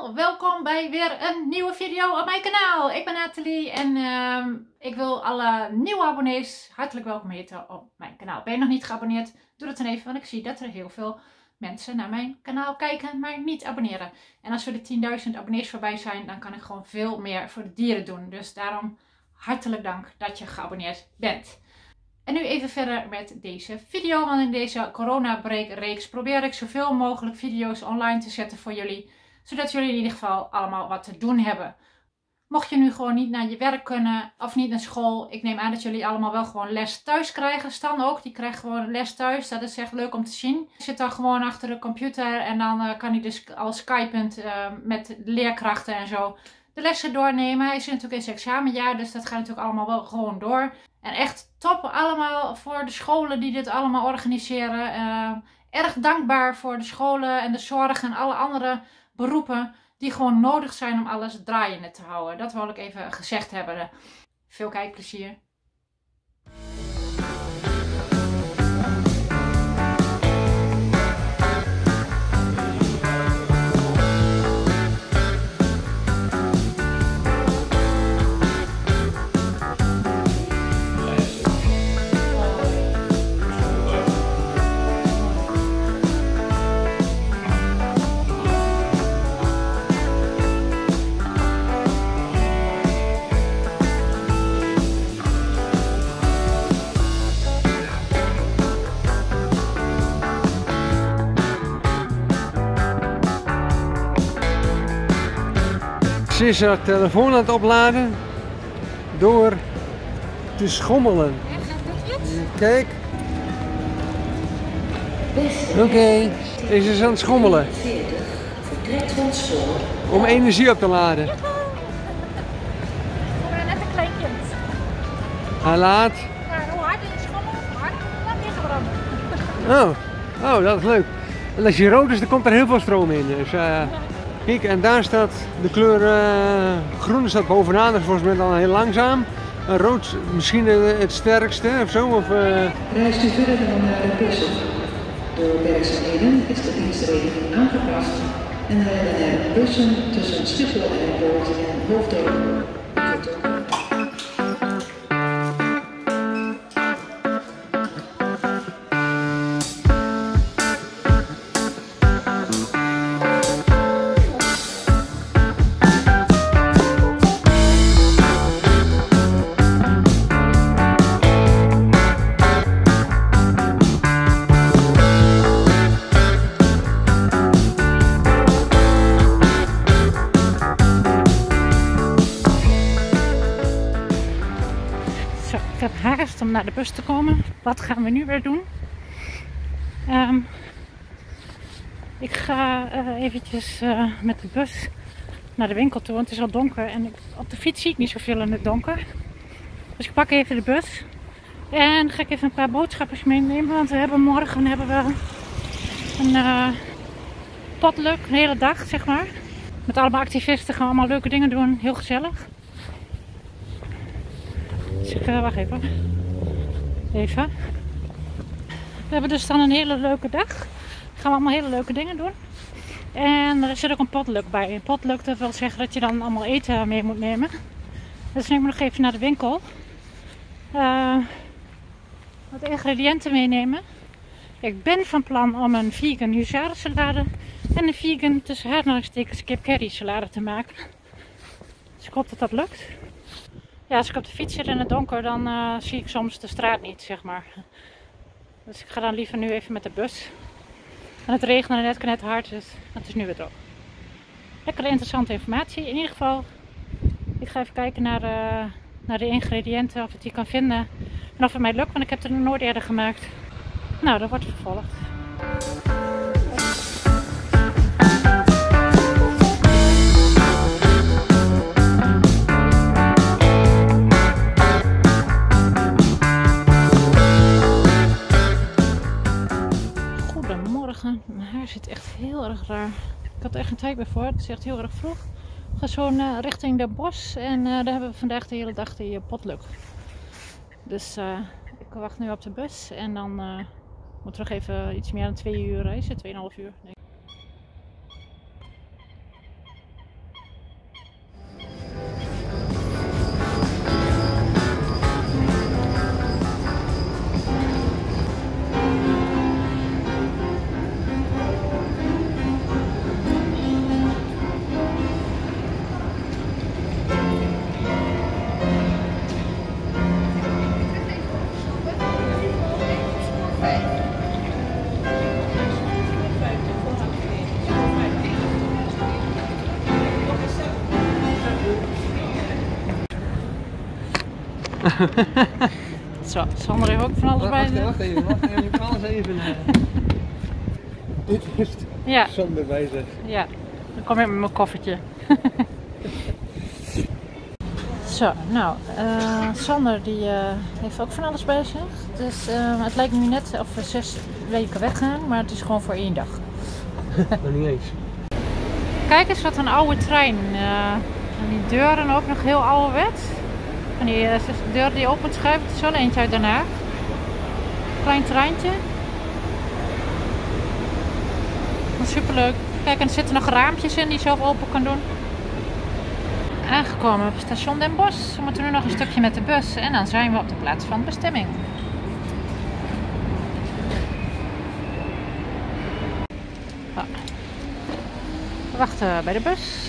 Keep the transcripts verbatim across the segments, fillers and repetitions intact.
allemaal, welkom bij weer een nieuwe video op mijn kanaal. Ik ben Nathalie en uh, ik wil alle nieuwe abonnees hartelijk welkom heten op mijn kanaal. Ben je nog niet geabonneerd? Doe dat dan even, want ik zie dat er heel veel mensen naar mijn kanaal kijken, maar niet abonneren. En als we de tienduizend abonnees voorbij zijn, dan kan ik gewoon veel meer voor de dieren doen. Dus daarom hartelijk dank dat je geabonneerd bent. En nu even verder met deze video, want in deze corona break reeks probeer ik zoveel mogelijk video's online te zetten voor jullie. Zodat jullie in ieder geval allemaal wat te doen hebben. Mocht je nu gewoon niet naar je werk kunnen of niet naar school. Ik neem aan dat jullie allemaal wel gewoon les thuis krijgen. Stan ook, die krijgt gewoon les thuis. Dat is echt leuk om te zien. Hij zit dan gewoon achter de computer en dan uh, kan hij dus al skypend uh, met leerkrachten en zo de lessen doornemen. Hij zit natuurlijk in zijn examenjaar, dus dat gaat natuurlijk allemaal wel gewoon door. En echt top allemaal voor de scholen die dit allemaal organiseren. Uh, erg dankbaar voor de scholen en de zorg en alle andere beroepen die gewoon nodig zijn om alles draaiende te houden. Dat wil ik even gezegd hebben. Veel kijkplezier. Ze is haar telefoon aan het opladen door te schommelen. Kijk. Oké, okay. Deze is aan het schommelen. Om energie op te laden. Ik ben net een klein kind. Hij laat. Maar hoe harder je schommelt, hoe harder het laat branden. Oh, oh, dat is leuk. En als je rood is, dan komt er heel veel stroom in. Dus, uh, kijk, en daar staat de kleur uh, groen staat bovenaan, dat is volgens mij dan heel langzaam. En rood misschien het sterkste of zo. Of, uh... Reist u verder dan naar de bussen. Door werkzaamheden is de dienstregeling aangepast en rijden er bussen tussen Schiphol Airport en Hoofddorp. Ik heb haast om naar de bus te komen. Wat gaan we nu weer doen? Um, ik ga uh, eventjes uh, met de bus naar de winkel toe, want het is al donker en ik, op de fiets zie ik niet zoveel in het donker. Dus ik pak even de bus en ga ik even een paar boodschappen meenemen, want we hebben morgen hebben we een uh, potluck, een hele dag zeg maar. Met allemaal activisten gaan we allemaal leuke dingen doen, heel gezellig. Dus ik, uh, wacht even. Even. We hebben dus dan een hele leuke dag. Gaan we allemaal hele leuke dingen doen. En er zit ook een potluck bij. Een potluck, dat wil zeggen dat je dan allemaal eten mee moet nemen. Dus neem ik nog even naar de winkel. Uh, wat ingrediënten meenemen. Ik ben van plan om een vegan huzarensalade en een vegan tussen aanhalingstekens kip curry salade te maken. Dus ik hoop dat dat lukt. Ja, als ik op de fiets zit in het donker, dan uh, zie ik soms de straat niet, zeg maar. Dus ik ga dan liever nu even met de bus. En het regende net net hard, dus het is nu weer droog. Lekkere interessante informatie. In ieder geval, ik ga even kijken naar de, naar de ingrediënten, of ik die kan vinden. En of het mij lukt, want ik heb het er nog nooit eerder gemaakt. Nou, dat wordt vervolgd. Mijn haar zit echt heel erg raar. Ik had er echt geen tijd meer voor. Het is echt heel erg vroeg. We gaan zo uh, richting de bos. En uh, daar hebben we vandaag de hele dag die uh, potluck. Dus uh, ik wacht nu op de bus. En dan uh, moet terug even iets meer dan twee uur reizen. Tweeënhalf uur. Nee. Zo, Sander heeft ook van alles bij zich. Wacht even, wacht even, ik alles even. Uh... Dit is het. Ja. Sander bij zich. Ja, dan kom ik met mijn koffertje. Zo, nou, uh, Sander die uh, heeft ook van alles bij zich. Dus uh, het lijkt me net of we zes weken weggaan, maar het is gewoon voor één dag. Nog niet eens. Kijk eens wat een oude trein. Uh, en die deuren ook nog heel ouderwets. En die uh, deuren die open schuiven, het is wel eentje uit Den Haag. Klein treintje. Superleuk. Kijk, en er zitten nog raampjes in die je zelf open kan doen. Aangekomen op station Den Bosch. We moeten nu nog een stukje met de bus en dan zijn we op de plaats van bestemming. Oh. We wachten bij de bus.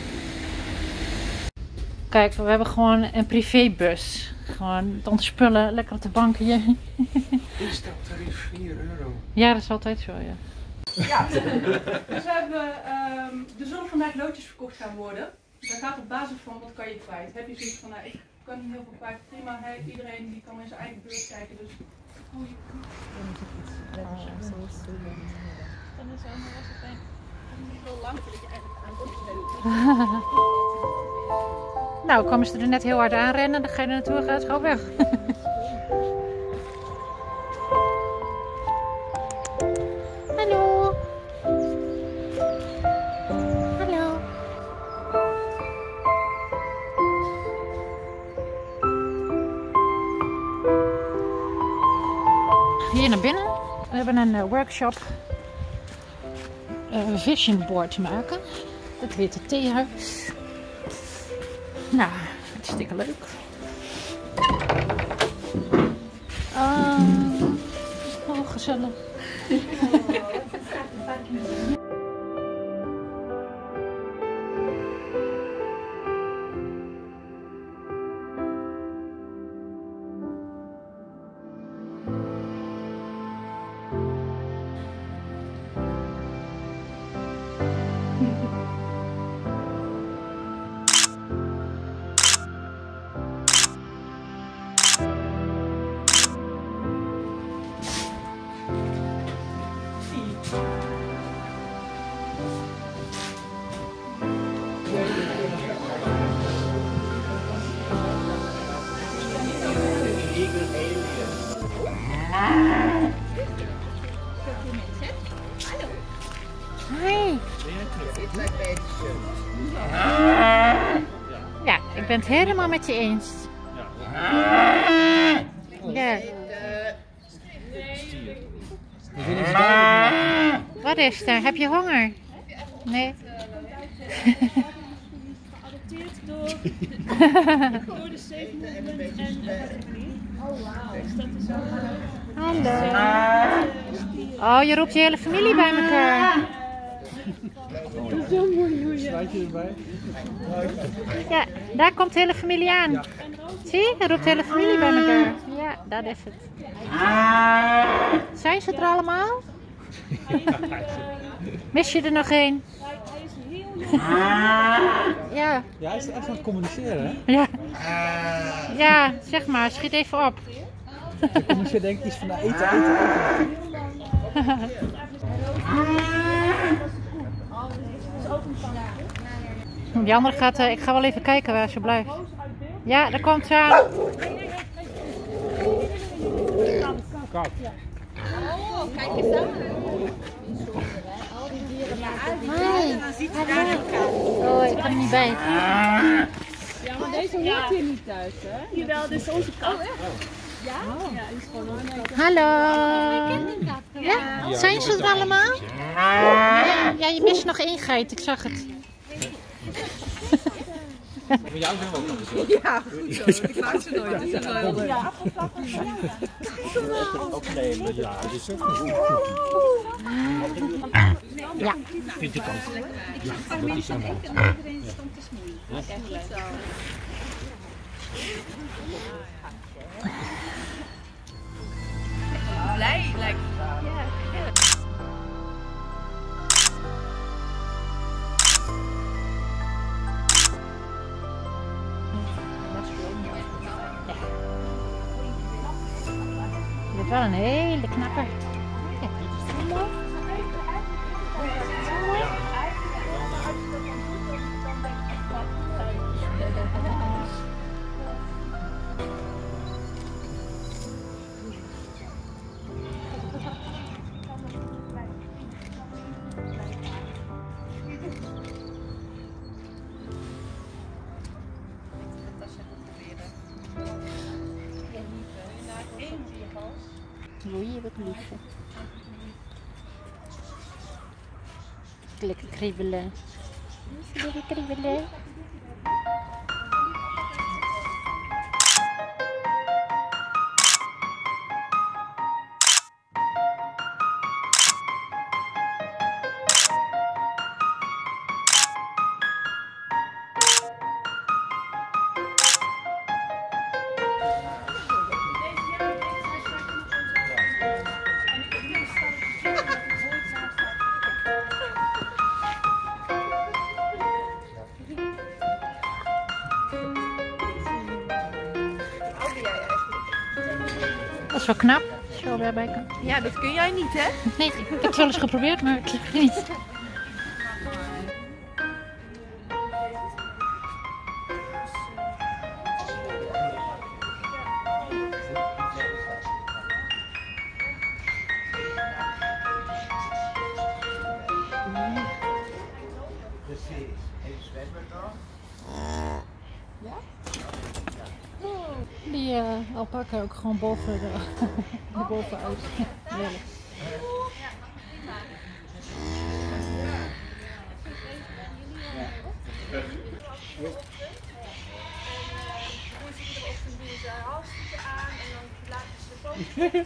Kijk, we hebben gewoon een privébus. Gewoon met onze spullen, lekker op de bank hier. Instaptarief vier euro. Ja, dat is altijd zo, ja. Ja, dus we hebben, um, er zullen vandaag loodjes verkocht gaan worden. Dat gaat op basis van wat kan je kwijt. Heb je zoiets van, nou, ik kan niet heel veel kwijt, prima, hey, iedereen die kan in zijn eigen beurs kijken, dus hoe je kunt. Dan is het allemaal was het denk ik heel lang voordat je eigenlijk aan het opstellen. Nou, komen ze er net heel hard aanrennen, dan ga je er naartoe en gaat het gewoon weg. Hallo. Hallo. Hier naar binnen. We hebben een uh, workshop uh, vision board maken. Dat heet het theehuis. Nou, hartstikke leuk. Uh, oh, gezellig. Hi. Ja, ik ben het helemaal met je eens. Ja. Wat is er? Heb je honger? Nee. Geadopteerd door, door de Safe Movement en oh wauw. Dus dat is wel Hallo. Oh, je roept je hele familie bij elkaar. Dat is zo mooi hoe je. Sluit je erbij? Ja, daar komt de hele familie aan. Zie, je roept de hele familie bij elkaar. Ja, dat is het. Zijn ze er allemaal? Mis je er nog één? Hij is heel Ja. Ja, hij is echt aan het communiceren, hè? Ja. Ja, zeg maar, schiet even op. Hij communiceert denk ik iets van nou, eten, eten, eten. Die andere gaat, uh, ik ga wel even kijken waar ze blijft. Ja, daar komt ze aan. Kijk. Oh, kijk eens aan. Hi. Oh, ik kan er niet bij. Ja, maar deze hoort hier niet thuis, hè? Jawel, dit is onze kat. Ja? Ja, die is gewoon onze kat. Hallo. Ja, zijn ze er allemaal? Ja, ja, je mist nog één geit, ik zag het. Voor jou zijn we ook nog eens. Ja, goed zo. Ik maak ze nooit. Dat is wel heel leuk. Opnemen, ja, dat is ook goed. Ja. Vind ik ook. Ja, dat is aan de Blij lijkt Ja. wel een hele knappe. Kijk, zo mooi. Zo mooi. Oei, wat lief. Lekker kriebelen. Lekker kriebelen. Dat is wel knap, zo erbij kan. Ja, dat kun jij niet, hè? Nee, ik heb het wel eens geprobeerd, maar het lukt niet. Die uh, alpaca ook gewoon boven de, de bovenuit. Heerlijk. Hartstikke aan en dan laten ze de foto's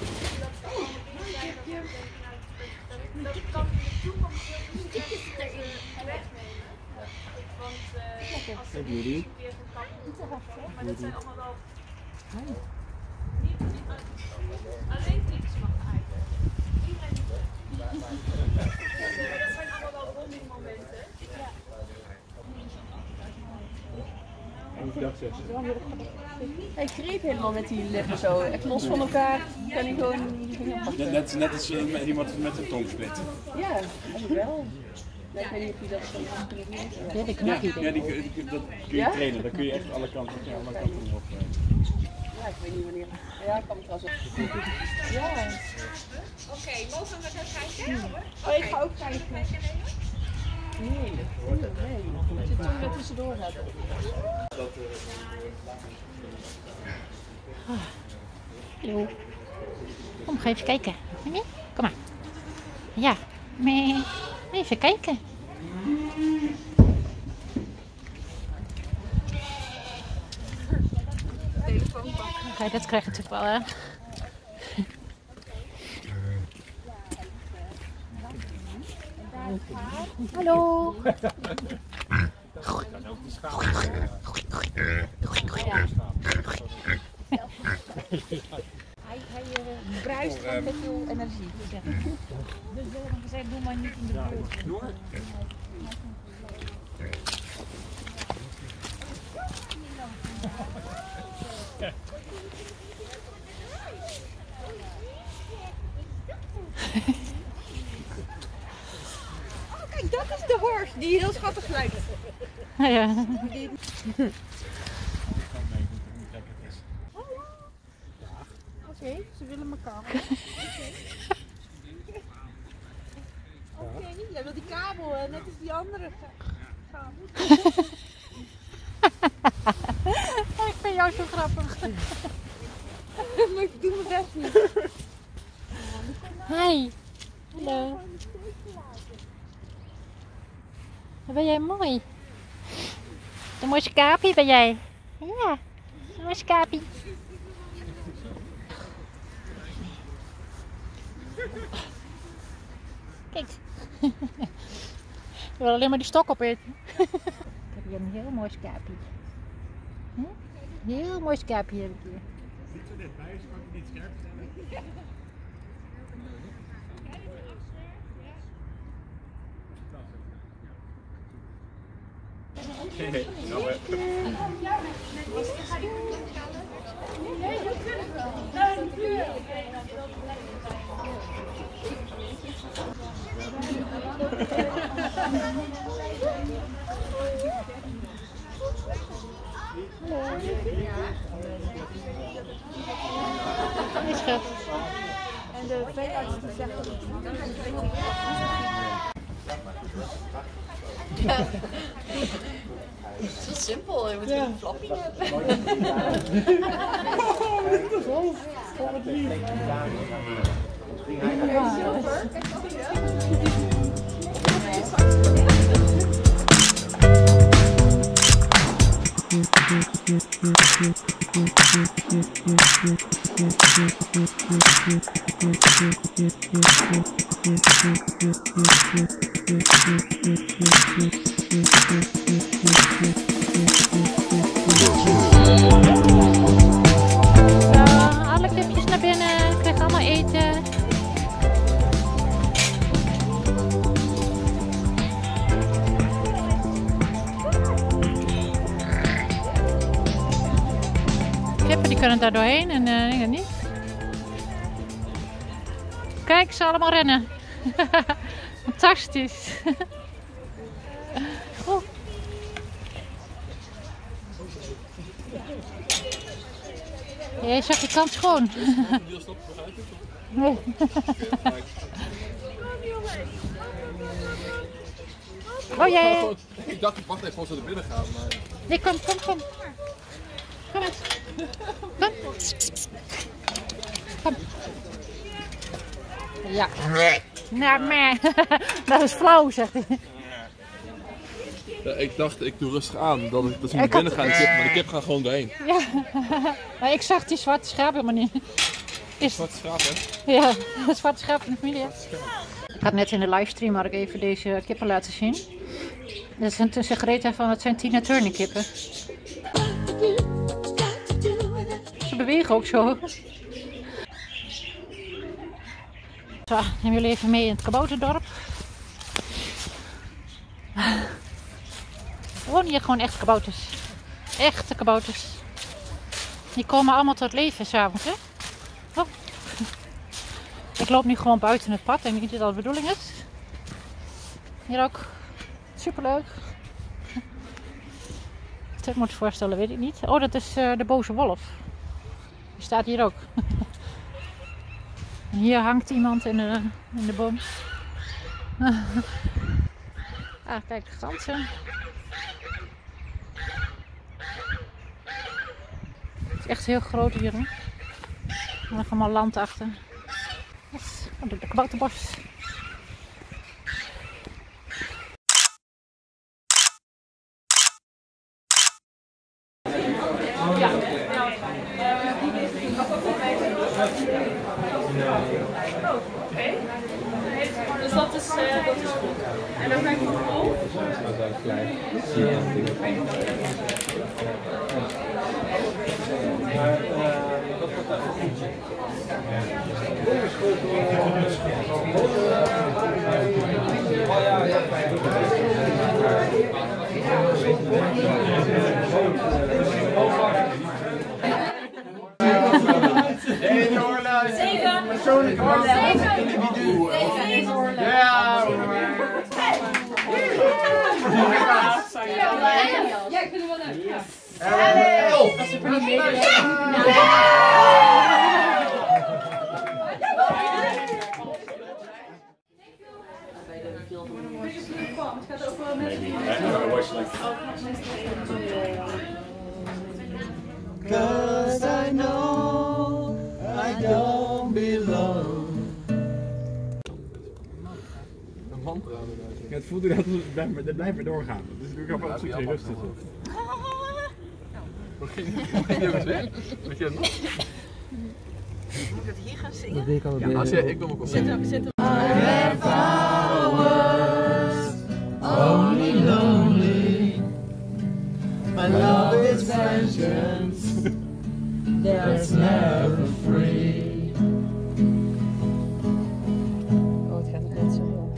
dat kan in de toekomst heel goed wegnemen. Want uh, als ze weer gaan kappen, maar dat zijn allemaal wel niet, alleen iets mag eigenlijk. Iedereen niet. Maar dat zijn allemaal wel bonding momenten. Ja. Hij greep helemaal met die lippen zo, echt los van elkaar. Kan hij gewoon die vinger pakken. Net, net als uh, iemand met een tong splitten. Ja, eigenlijk wel. Ik weet niet of je dat zo kan doen. Ja, die Ja, knakkie. ja die, die, die, dat kun je Ja? trainen, dan kun je echt alle kanten, ja, alle kanten op. Uh. Ja, ik weet niet wanneer. Ja, ik kan het wel zo. Ja. Oké, okay, mogen we gaan kijken? Oh, ik ga ook kijken. Nee, nee. Ik zit toch weer tussendoor hebben. Hallo. Kom, ga even kijken. Nee? Kom maar. Ja, mee. Even kijken. Ga je dat krijgen natuurlijk wel, hè? Hallo. Hij, hij uh, bruist gewoon met veel energie. Dus we hebben gezegd, doe maar niet in de buurt. Oh, kijk, dat is de horst die heel schattig lijkt. Ja. Oké, okay, ze willen elkaar. Oké, okay, jij wil die kabel, hè? Net als die andere kabel. Ik vind jou zo grappig. Maar ik doe mijn best niet. Hi. Hallo. Wat ben jij mooi. Een mooi skaapie ben jij. Ja, een mooi skaapie. Kijk. Je wil alleen maar die stok opeten. Ik heb hier een heel mooi skaapie. Hm? Heel mooi skaapie heb ik hier. Niet zo dichtbij, dus kan ik niet scherp stellen. Hey, nou, Is goed. En de veearts die zegt dat Ja. Het is heel simpel, je moet ja. een flappie hebben. Oh, dit is hoofd. Oh, wat lief. Uh, alle kipjes naar binnen, krijgen allemaal eten. Kippen die kunnen daar doorheen en uh, ik denk niet. Kijk, ze allemaal rennen. Fantastisch. Oh. Jij zegt je kant schoon. Nee. Oh jij. Ik dacht, ik mag even gewoon zo naar binnen gaan. Maar... Nee, kom, kom, kom. Kom eens. Kom. Kom. Ja. Nou, meh. Dat is flauw, zegt hij. Ja, ik dacht, ik doe rustig aan dat, ik, dat ze niet binnen gaan, kip, maar de kip gaat gewoon doorheen. Ja. Maar ik zag die zwarte schaap helemaal niet. Is... Zwarte schaap, hè? Ja, zwarte schaap in de familie. Ik had net in de livestream had ik even deze kippen laten zien. Dat zijn tussen Greta van, het zijn Tina Turner kippen. Ze bewegen ook zo. Zo, neem jullie even mee in het kabouterdorp. Er wonen hier gewoon echt kabouters. Echte kabouters. Die komen allemaal tot leven s'avonds, hè? Oh. Ik loop nu gewoon buiten het pad. Ik denk niet dat dat de bedoeling is. Hier ook. Superleuk. Wat ik moet voorstellen, weet ik niet. Oh, dat is uh, de boze wolf. Die staat hier ook. En hier hangt iemand in de, in de boom. Ah, kijk, de ganzen. Het is echt heel groot hier, hoor. Er ligt allemaal land achter. Yes. Oh, de kabouterbos. Ja. Dus dat is, uh, dat is goed. En dan zijn we vol. Dat is klein. Zeven. Persoonlijk individu. Ja. Ja, ik vind het wel leuk. Hallo. Als ze voor niet meedoen. Het gaat ook wel met Cause I know I don't belong. Een mantra. Ja, het voelt dat het blijft maar doorgaan. Dus ik ga op zoek naar rustig. Wat ging je even zingen? Weet je dat nog? Moet ik dat hier gaan zingen? Dat weet ik al. Ja, als jij, ik ben ook al zingen. Zit I have hours, only lonely. My love is vengeance, that's never free. Oh, het gaat net zo.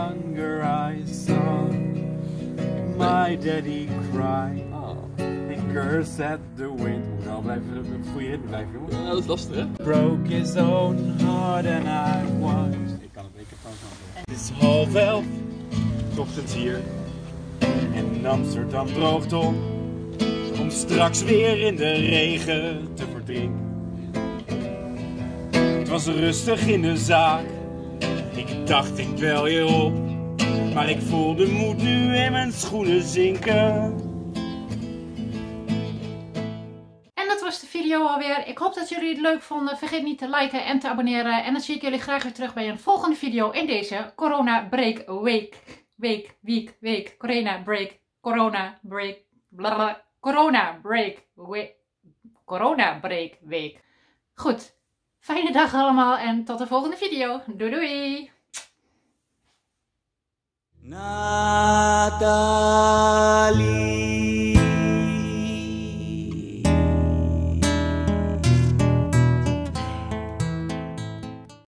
Younger I saw my daddy cry. He curse at the wind. Moet wel blijven op een goede ritme blijven, jongen. Ja, dat is lastig, hè? Broke his own heart and I was. Ik kan het, ik heb het gewoon. Het is half elf, 's ochtends hier. En in Amsterdam droogt op. Om straks weer in de regen te verdrinken. Het was rustig in de zaak. Ik dacht ik bel je op. Maar ik voel de moed nu in mijn schoenen zinken. En dat was de video alweer. Ik hoop dat jullie het leuk vonden. Vergeet niet te liken en te abonneren. En dan zie ik jullie graag weer terug bij een volgende video in deze Corona Break Week. Week, week, week. Corona Break. Corona Break. Blablabla. Corona Break Week. Corona Break Week. Goed. Fijne dag allemaal en tot de volgende video. Doei doei! Nada